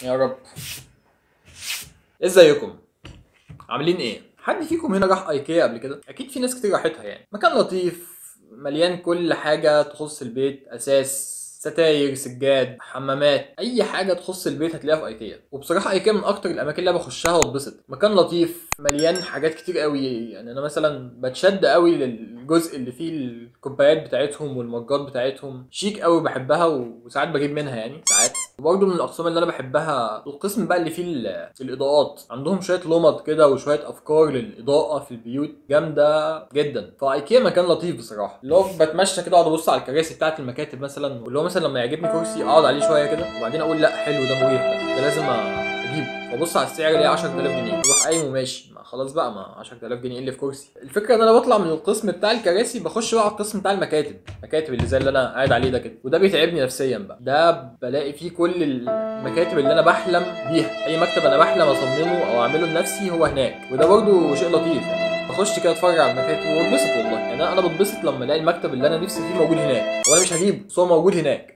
يا رب. ازيكم؟ عاملين ايه؟ حد فيكم هنا راح ايكيا قبل كده؟ اكيد في ناس كتير راحتها يعني. مكان لطيف مليان كل حاجة تخص البيت، اساس، ستاير، سجاد، حمامات، اي حاجه تخص البيت هتلاقيها في ايكيا. وبصراحه ايكيا من اكتر الاماكن اللي انا بخشها واتبسط. مكان لطيف مليان حاجات كتير قوي. يعني انا مثلا بتشد قوي للجزء اللي فيه الكوبايات بتاعتهم والمجات بتاعتهم، شيك قوي، بحبها وساعات بجيب منها يعني ساعات. وبرده من الاقسام اللي انا بحبها القسم بقى اللي فيه الاضاءات. عندهم شويه لمض كده وشويه افكار للاضاءه في البيوت جامده جدا. فايكيا مكان لطيف بصراحه، اللي هو بتمشى كده اقعد ابص على الكراسي بتاعه المكاتب مثلا، واللي هو مثلا لما يعجبني كرسي اقعد عليه شويه كده وبعدين اقول لا حلو ده مريح ده لازم اجيبه، وابص على السعر الاقيه 10000 جنيه، اروح قايم وماشي. ما خلاص بقى، ما 10000 جنيه اللي في كرسي. الفكره ان انا بطلع من القسم بتاع الكراسي بخش بقى على القسم بتاع المكاتب اللي زي اللي انا قاعد عليه ده كده، وده بيتعبني نفسيا بقى. ده بلاقي فيه كل المكاتب اللي انا بحلم بيها. اي مكتب انا بحلم اصممه او اعمله لنفسي هو هناك، وده برده شيء لطيف يعني. بخش كده اتفرج على المكاتب واتبسط والله. يعني انا بتبسط لما الاقي المكتب اللي انا نفسي فيه موجود هناك، وانا مش هجيبه بس هو موجود هناك،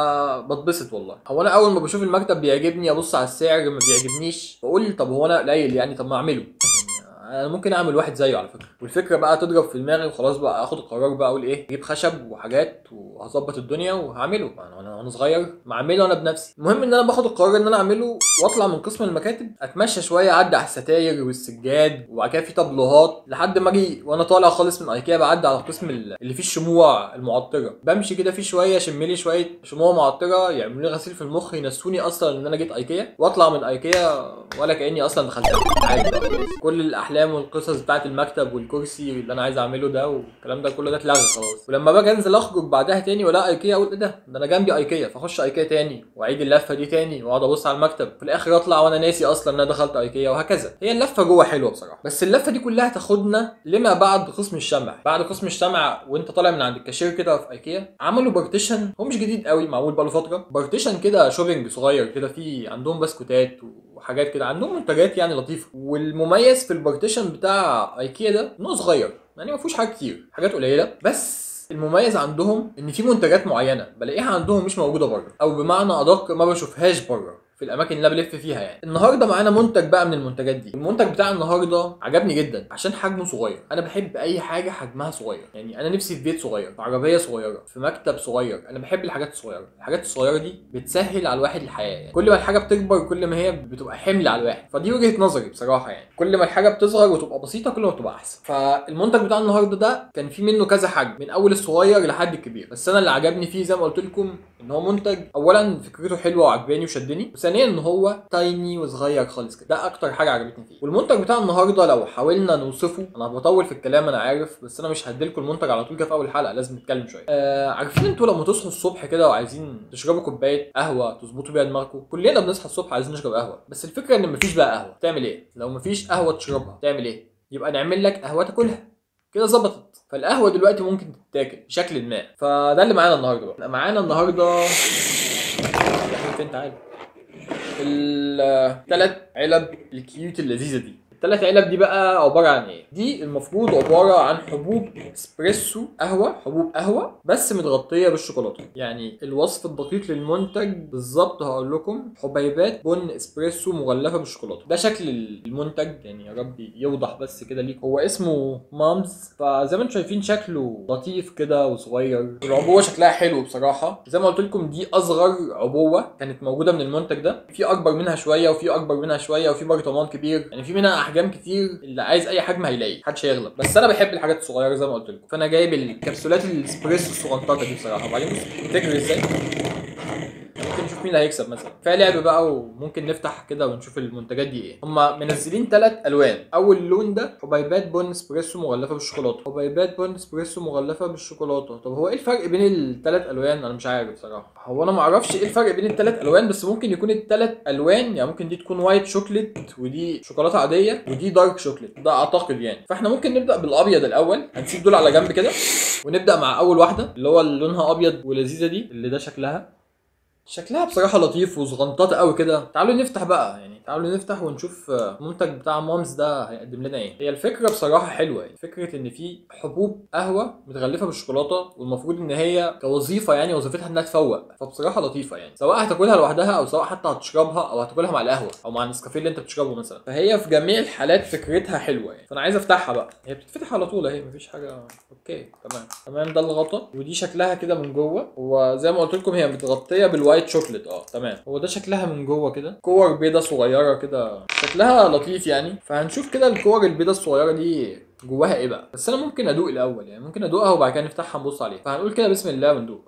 فبتبسط والله. هو انا اول ما بشوف المكتب بيعجبني ابص على السعر، ما بيعجبنيش بقول طب هو انا قليل يعني، طب ما اعمله. انا ممكن اعمل واحد زيه على فكره. والفكره بقى تضرب في دماغي وخلاص بقى اخد القرار بقى اقول ايه، اجيب خشب وحاجات وهظبط الدنيا وهعمله. وانا صغير ما اعمله انا بنفسي. المهم ان انا باخد القرار ان انا اعمله واطلع من قسم المكاتب اتمشى شويه اعدي على الستاير والسجاد، وبعد كده في طابلوهات لحد ما اجي وانا طالع خالص من ايكيا بعدي على القسم اللي فيه الشموع المعطره. بمشي كده فيه شويه اشم لي شويه شموع معطره يعملوا لي غسيل في المخ ينسوني اصلا ان انا جيت ايكيا، واطلع من ايكيا ولا كاني اصلا دخلتها عادي بقى. كل الاحلام والقصص بتاعت المكتب والكرسي اللي انا عايز اعمله ده والكلام ده كله ده اتلغى خلاص. ولما باجي انزل اخرج بعدها تاني ولا ايكيا اقول ايه ده انا جنبي ايكيا، فاخش ايكيا تاني واعيد اللفه دي تاني واقعد ابص على المكتب، في الاخر اطلع وانا ناسي اصلا ان انا دخلت ايكيا. وهكذا. هي اللفه جوه حلوه بصراحه، بس اللفه دي كلها تاخدنا لما بعد قسم الشمع. بعد قسم الشمع وانت طالع من عند الكاشير كده في ايكيا عملوا بارتيشن، هو مش جديد قوي، معمول بقاله فتره، بارتيشن كده شوبينج صغير كده، فيه عندهم بسكوتات وحاجات كده، عندهم منتجات يعني لطيفه. والمميز في البارتيشن بتاع ايكيا ده انه صغير، يعني ما فيهوش حاجات كتير، حاجات قليله بس. المميز عندهم ان في منتجات معينه بلاقيها عندهم مش موجوده بره، او بمعنى ادق ما بشوفهاش بره في الاماكن اللي انا بلف فيها يعني. النهارده معانا منتج بقى من المنتجات دي. المنتج بتاع النهارده عجبني جدا عشان حجمه صغير. انا بحب اي حاجه حجمها صغير، يعني انا نفسي في بيت صغير، في عربيه صغيره، في مكتب صغير. انا بحب الحاجات الصغيره. الحاجات الصغيره دي بتسهل على الواحد الحياه يعني. كل ما الحاجه بتكبر كل ما هي بتبقى حمل على الواحد، فدي وجهه نظري بصراحه يعني. كل ما الحاجه بتصغر وتبقى بسيطه كل ما بتبقى احسن. فالمنتج بتاع النهارده ده كان في منه كذا حجم، من اول الصغير لحد الكبير. بس انا اللي عجبني فيه زي ما قلت لكم ان هو منتج اولا فكرته حلوه وعجباني وشدني، وثانيا ان هو تايني وصغير خالص كده. ده اكتر حاجه عجبتني فيه. والمنتج بتاع النهارده لو حاولنا نوصفه، انا بطول في الكلام انا عارف، بس انا مش هديلكم المنتج على طول كده في اول حلقه، لازم نتكلم شويه. عارفين انتوا لما تصحوا الصبح كده وعايزين تشربوا كوبايه قهوه تظبطوا بيها دماغكم؟ كلنا بنصحى الصبح عايزين نشرب قهوه، بس الفكره ان مفيش بقى قهوه. تعمل ايه لو مفيش قهوه تشربها؟ تعمل ايه؟ يبقى نعمل لك قهوه تاكلها كده ظبطت. فالقهوه دلوقتي ممكن تتاكل بشكل ما. فده اللي معانا النهارده بقى. معانا النهارده فين تعالى الثلاث علب الكيوت اللذيذه دي. الثلاث علب دي بقى عباره عن ايه؟ دي المفروض عباره عن حبوب اسبريسو قهوه، حبوب قهوه بس متغطيه بالشوكولاته. يعني الوصف الدقيق للمنتج بالظبط هقول لكم: حبيبات بن اسبريسو مغلفه بالشوكولاته. ده شكل المنتج يعني، يا رب يوضح بس كده ليك. هو اسمه مامز، فزي ما انتم شايفين شكله لطيف كده وصغير. العبوه شكلها حلو بصراحه. زي ما قلت لكم دي اصغر عبوه كانت موجوده من المنتج ده. في اكبر منها شويه وفي اكبر منها شويه وفي برطمان كبير، يعني في منها احجام كتير. اللي عايز اي حجم هيلاقيه، محدش هيغلب. بس انا بحب الحاجات الصغيره زي ما قلت لكم، فانا جايب الكبسولات الاسبريسو الصغنططه دي بصراحه. وبعدين بص بتجري ازاي، ممكن نشوف مين اللي هيكسب مثلا. كفايه لعب بقى وممكن نفتح كده ونشوف المنتجات دي ايه. هم منزلين 3 الوان. اول لون ده حبيبات بن اسبريسو مغلفه بالشوكولاته. حبيبات بن اسبريسو مغلفه بالشوكولاته. طب هو ايه الفرق بين ال3 الوان؟ انا مش عارف بصراحه. هو انا ما اعرفش ايه الفرق بين ال3 الوان، بس ممكن يكون ال3 الوان يعني ممكن دي تكون وايت شوكليت ودي شوكولاته عاديه ودي دارك شوكليت، ده اعتقد يعني. فاحنا ممكن نبدا بالابيض الاول. هنسيب دول على جنب كده ونبدا مع اول واحده اللي هو اللي لونها ابيض ولذيذه دي، اللي ده شكلها بصراحه لطيف وصغنططه قوي كده. تعالوا نفتح بقى يعني. تعالوا نفتح ونشوف المنتج بتاع مامز ده هيقدم لنا ايه. هي الفكره بصراحه حلوه يعني، فكره ان في حبوب قهوه متغلفه بالشوكولاته، والمفروض ان هي كوظيفه يعني وظيفتها انها تفوق، فبصراحه لطيفه يعني، سواء هتاكلها لوحدها او سواء حتى هتشربها او هتاكلها مع القهوه او مع النسكافيه اللي انت بتشربه مثلا، فهي في جميع الحالات فكرتها حلوه يعني. فانا عايز افتحها بقى، هي بتتفتح على طول اهي مفيش حاجه. اوكي تمام ده الغطا، ودي شكلها كده من جوه، وزي ما قلت لكم هي متغطيه بالوايت شوكليت. تمام، هو ده شكلها من جوه كده، كور بيضه صغيره كده، شكلها لطيف يعني. فهنشوف كده الكور البيضه الصغيره دي جواها ايه بقى. بس انا ممكن ادوق الاول يعني، ممكن ادوقها وبعد كده نفتحها نبص عليها. فهنقول كده بسم الله وندوق.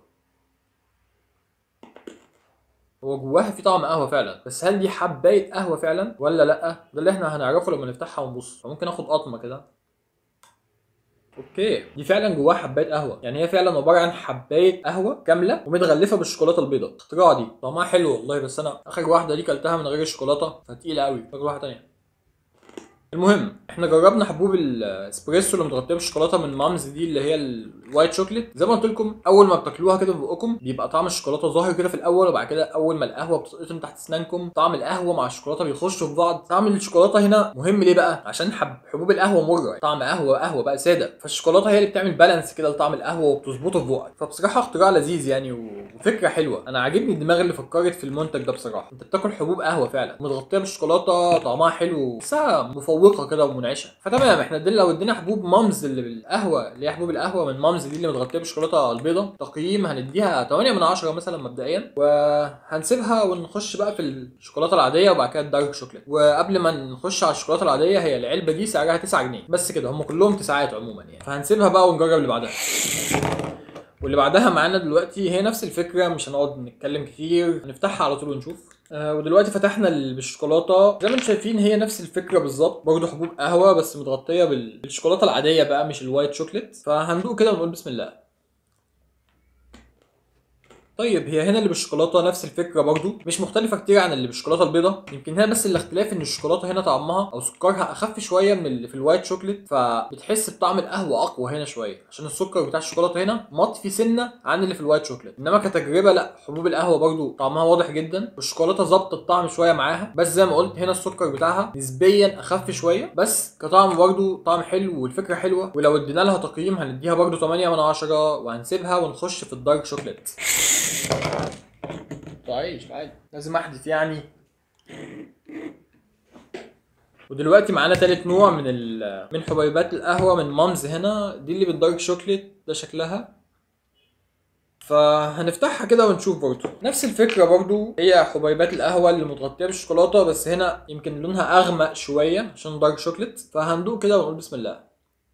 هو جواها في طعم قهوه فعلا، بس هل دي حبايه قهوه فعلا ولا لا؟ ده اللي احنا هنعرفه لما نفتحها ونبص. فممكن اخد قطمه كده. اوكي، دي فعلا جواها حبايه قهوه يعني، هي فعلا عباره عن حبايه قهوه كامله ومتغلفه بالشوكولاته البيضاء. اختراع دي، طعمها حلو والله، بس انا اخر واحده دي كلتها من غير الشوكولاته فتقيله قوي. اخر واحده تانيه. المهم احنا جربنا حبوب الاسبريسو اللي متغطيه بالشوكولاته من مامز دي، اللي هي الوايت شوكليت. زي ما قلت لكم، اول ما بتاكلوها كده في بقكم بيبقى طعم الشوكولاته ظاهر كده في الاول، وبعد كده اول ما القهوه بتسقط تحت اسنانكم طعم القهوه مع الشوكولاته بيخشوا في بعض. طعم الشوكولاته هنا مهم ليه بقى؟ عشان حبوب القهوه مره يعني، طعم قهوه بقى ساده، فالشوكولاته هي اللي بتعمل بالانس كده لطعم القهوه وبتظبطه في بقك. فبصراحه اختراع لذيذ يعني وفكره حلوه. انا عاجبني الدماغ اللي فكرت في المنتج ده بصراحه. انت بتاكل حبوب قهوه فعلا متغطيه بالشوكولاته، طعمها حلو، بحسها مفوقه كده ومنعشه. فتمام، احنا لو ادينا حبوب مامز اللي بالقهوه، اللي هي حبوب القهوه من مامز دي اللي متغطيه بالشوكولاته البيضاء، تقييم هنديها 8 من 10 مثلا مبدئيا، وهنسيبها ونخش بقى في الشوكولاته العاديه وبعد كده الدارك شوكليت. وقبل ما نخش على الشوكولاته العاديه، هي العلبه دي سعرها 9 جنيه بس كده، هم كلهم تسعات عموما يعني. فهنسيبها بقى ونجرب اللي بعدها. واللي بعدها معانا دلوقتي هي نفس الفكره، مش هنقعد نتكلم كتير، هنفتحها على طول ونشوف. ودلوقتي فتحنا بالشوكولاته، زي ما انتم شايفين هي نفس الفكره بالظبط، برضه حبوب قهوه بس متغطيه بالشوكولاته العاديه بقى مش الوايت شوكليت. فهندوق كده ونقول بسم الله. طيب هي هنا اللي بالشوكولاته نفس الفكره برضو، مش مختلفه كتير عن اللي بالشوكولاته البيضاء. يمكن هنا بس الاختلاف ان الشوكولاته هنا طعمها او سكرها اخف شويه من اللي في الوايت شوكليت، فبتحس بطعم القهوه اقوى هنا شويه، عشان السكر بتاع الشوكولاته هنا مطفي سنه عن اللي في الوايت شوكليت. انما كتجربه لا، حبوب القهوه برضو طعمها واضح جدا، والشوكولاته ظبطت الطعم شويه معاها. بس زي ما قلت هنا السكر بتاعها نسبيا اخف شويه، بس كطعم برضو طعم حلو والفكره حلوه. ولو ادينا لها تقييم هنديها برضو 8 من 10، وهنسيبها ونخش في الدارك شوكليت. عايش عادي، لازم احدث يعني. ودلوقتي معانا تالت نوع من حبيبات القهوه من مامز هنا، دي اللي بالدارك شوكليت، ده شكلها. فهنفتحها كده ونشوف برضو نفس الفكره، برضو هي حبيبات القهوه اللي متغطيه بالشوكولاته، بس هنا يمكن لونها اغمق شويه عشان دارك شوكليت. فهندوق كده ونقول بسم الله.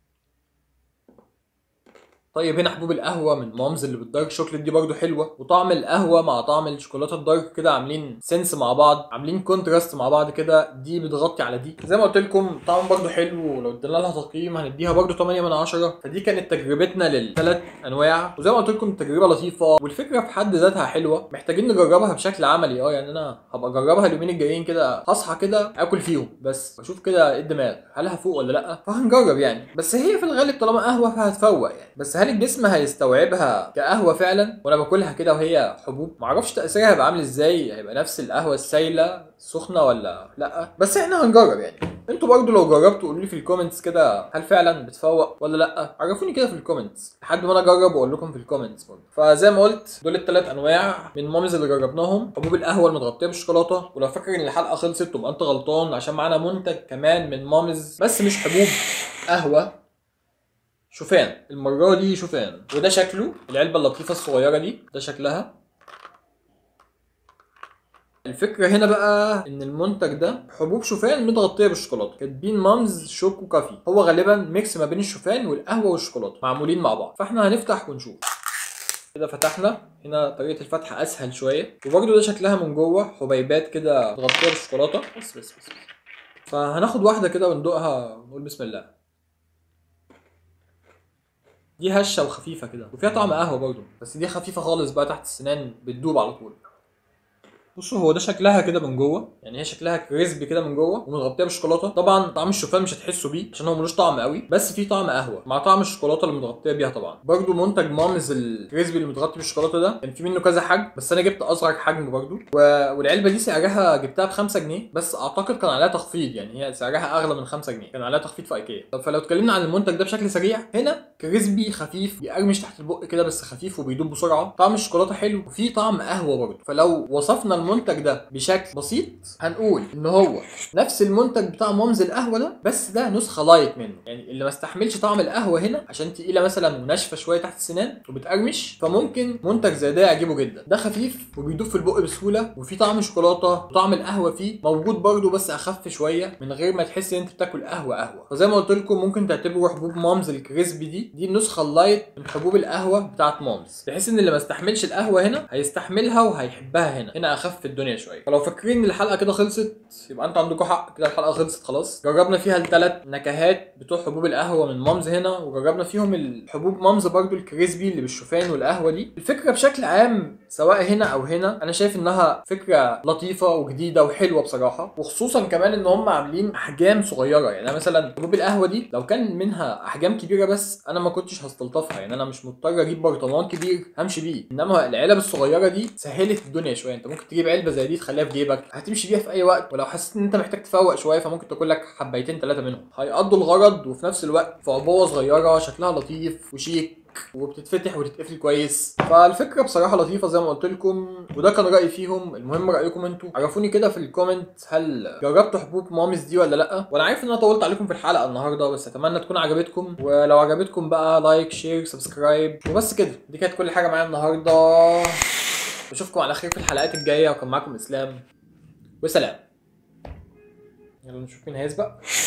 طيب هنا حبوب القهوه من مامز اللي بالدارك شوكليت دي برضو حلوه، وطعم القهوه مع طعم الشوكولاته الدارك كده عاملين سنس مع بعض، عاملين كونتراست مع بعض كده، دي بتغطي على دي. زي ما قلت لكم طعم برضو حلو، ولو ادينا لها تقييم هنديها برضو 8 من 10. فدي كانت تجربتنا للثلاث انواع، وزي ما قلت لكم التجربه لطيفه والفكره في حد ذاتها حلوه، محتاجين نجربها بشكل عملي. يعني انا هبقى اجربها اليومين الجايين كده، هصحى كده اكل فيهم بس اشوف كده ايه الدماغ، هل هفوق ولا لا. فهنجرب يعني، بس هي في الغالب طالما قهوه فهتفوق يعني. بس هل الجسم هيستوعبها كقهوه فعلا وانا باكلها كده وهي حبوب؟ معرفش تاثيرها هيبقى عامل ازاي، هيبقى نفس القهوه السايله السخنه ولا لا. بس احنا هنجرب يعني. انتوا برضو لو جربتوا قولوا لي في الكومنتس كده، هل فعلا بتفوق ولا لا؟ عرفوني كده في الكومنتس لحد ما انا اجرب واقول لكم في الكومنتس برضو. فزي ما قلت دول الثلاث انواع من مامز اللي جربناهم، حبوب القهوه المتغطيه بالشوكولاته. ولو فاكر ان الحلقه خلصت تبقى انت غلطان، عشان معانا منتج كمان من مامز بس مش حبوب قهوه، شوفان. المره دي شوفان، وده شكله العلبه اللطيفه الصغيره دي، ده شكلها. الفكره هنا بقى ان المنتج ده حبوب شوفان متغطيه بالشوكولاته، كاتبين مامز شوكو كافي. هو غالبا ميكس ما بين الشوفان والقهوه والشوكولاته معمولين مع بعض. فاحنا هنفتح ونشوف. كده فتحنا، هنا طريقه الفتح اسهل شويه، وبرده ده شكلها من جوه حبيبات كده متغطيه بالشوكولاته. بس فهناخد واحده كده وندوقها ونقول بسم الله. دي هشه وخفيفه كده، وفيها طعم قهوه برضه، بس دي خفيفه خالص بقى تحت السنان، بتدوب على طول. بصوا هو ده شكلها كده من جوه، يعني هي شكلها كريسبي كده من جوه ومتغطيه بالشوكولاته. طبعا طعم الشوفان مش هتحسوا بيه عشان هو ملوش طعم قوي، بس فيه طعم قهوه مع طعم الشوكولاته اللي متغطيه بيها. طبعا برده منتج مامز الكريسبي اللي متغطي بالشوكولاته ده كان في منه كذا حجم، بس انا جبت اصغر حجم برده والعلبه دي سعرها جبتها ب 5 جنيه، بس اعتقد كان عليها تخفيض، يعني هي سعرها اغلى من 5 جنيه، كان عليها تخفيض في ايكيا. طب فلو اتكلمنا عن المنتج ده بشكل سريع، هنا كريسبي خفيف بيقرمش تحت البق كده بس خفيف وبيدوب بسرعه، طعم الشوكولاته حلو وفي طعم قهوه برده. فلو وصفنا المنتج ده بشكل بسيط هنقول ان هو نفس المنتج بتاع مامز القهوه ده، بس ده نسخه لايت منه، يعني اللي ما استحملش طعم القهوه هنا عشان تقيله مثلا وناشفه شويه تحت السنان وبتقرمش، فممكن منتج زي ده يعجبه جدا. ده خفيف وبيدوب في البق بسهوله وفي طعم شوكولاته وطعم القهوه فيه موجود برده بس اخف شويه من غير ما تحس ان انت بتاكل قهوه. فزي ما قلت لكم ممكن تعتبروا حبوب مامز الكريسبي دي النسخه اللايت من حبوب القهوه بتاعت مامز، بحيث ان اللي ما استحملش القهوه هنا هيستحملها وهيحبها. هنا اخف في الدنيا شويه. فلو فاكرين ان الحلقه كده خلصت يبقى انتوا عندكم حق، كده الحلقه خلصت خلاص. جربنا فيها الثلاث نكهات بتوع حبوب القهوه من مامز هنا، وجربنا فيهم الحبوب مامز برضو الكريسبي اللي بالشوفان والقهوه دي. الفكره بشكل عام سواء هنا او هنا انا شايف انها فكره لطيفه وجديده وحلوه بصراحه، وخصوصا كمان ان هم عاملين احجام صغيره. يعني مثلا حبوب القهوه دي لو كان منها احجام كبيره بس انا ما كنتش هستلطفها، يعني انا مش مضطر اجيب برطمان كبير همشي بيه، انما العلب الصغيره دي سهلت الدنيا شويه. انت ممكن تجيب علبه زي دي تخليها في جيبك، هتمشي بيها في اي وقت، ولو حسيت ان انت محتاج تفوق شويه فممكن تاكل لك حبايتين 3 منهم هيقضوا الغرض، وفي نفس الوقت في عبوه صغيره شكلها لطيف وشيك وبتتفتح وتتقفل كويس. فالفكره بصراحه لطيفه زي ما قلت لكم، وده كان رايي فيهم. المهم رايكم انتوا، عرفوني كده في الكومنت هل جربتوا حبوب مامز دي ولا لا. وانا عارف ان انا طولت عليكم في الحلقه النهارده، بس اتمنى تكون عجبتكم، ولو عجبتكم بقى لايك شير سبسكرايب وبس كده. دي كانت كل حاجه معايا النهارده، اشوفكم على خير في الحلقات الجايه، وكان معاكم اسلام وسلام. يلا نشوف مين هيسبق.